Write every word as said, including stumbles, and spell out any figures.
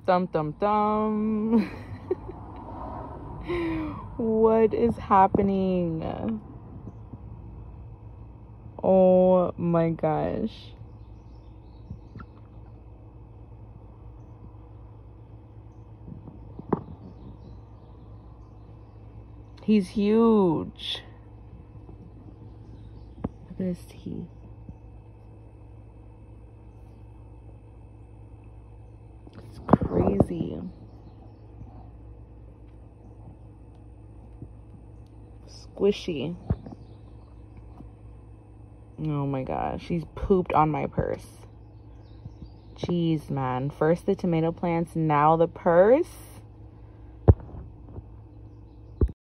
Dum dum dum. What is happening? Oh my gosh. He's huge. Look at his teeth. It's crazy. Squishy. Oh my gosh. He's pooped on my purse. Jeez, man. First the tomato plants, now the purse.